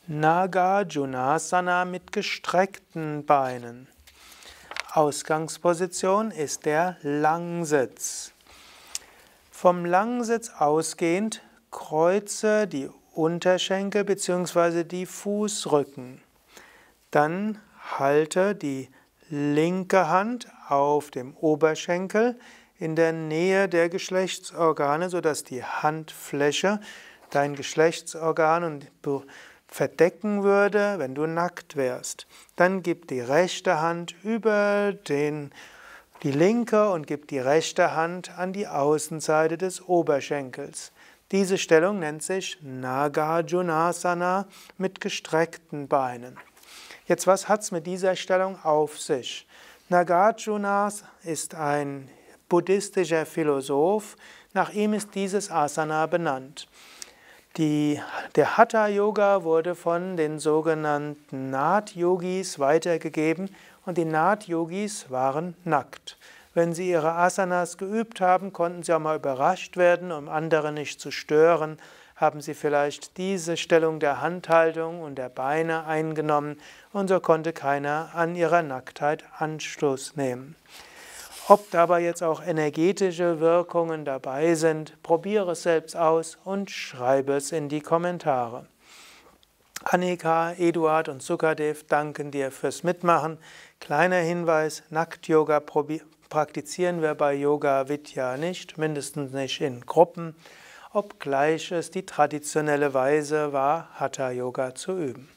Nagarjunasana mit gestreckten Beinen. Ausgangsposition ist der Langsitz. Vom Langsitz ausgehend kreuze die Unterschenkel bzw. die Fußrücken. Dann halte die linke Hand auf dem Oberschenkel in der Nähe der Geschlechtsorgane, sodass die Handfläche dein Geschlechtsorgan verdecken würde, wenn du nackt wärst. Dann gib die rechte Hand über die linke und gib die rechte Hand an die Außenseite des Oberschenkels. Diese Stellung nennt sich Nagarjunasana mit gestreckten Beinen. Jetzt, was hat es mit dieser Stellung auf sich? Nagarjuna ist ein buddhistischer Philosoph. Nach ihm ist dieses Asana benannt. Der Hatha-Yoga wurde von den sogenannten Nath-Yogis weitergegeben und die Nath-Yogis waren nackt. Wenn sie ihre Asanas geübt haben, konnten sie auch mal überrascht werden, um andere nicht zu stören, haben sie vielleicht diese Stellung der Handhaltung und der Beine eingenommen und so konnte keiner an ihrer Nacktheit Anstoß nehmen. Ob dabei jetzt auch energetische Wirkungen dabei sind, probiere es selbst aus und schreibe es in die Kommentare. Annika, Eduard und Sukadev danken dir fürs Mitmachen. Kleiner Hinweis, Nackt-Yoga praktizieren wir bei Yoga Vidya nicht, mindestens nicht in Gruppen, obgleich es die traditionelle Weise war, Hatha-Yoga zu üben.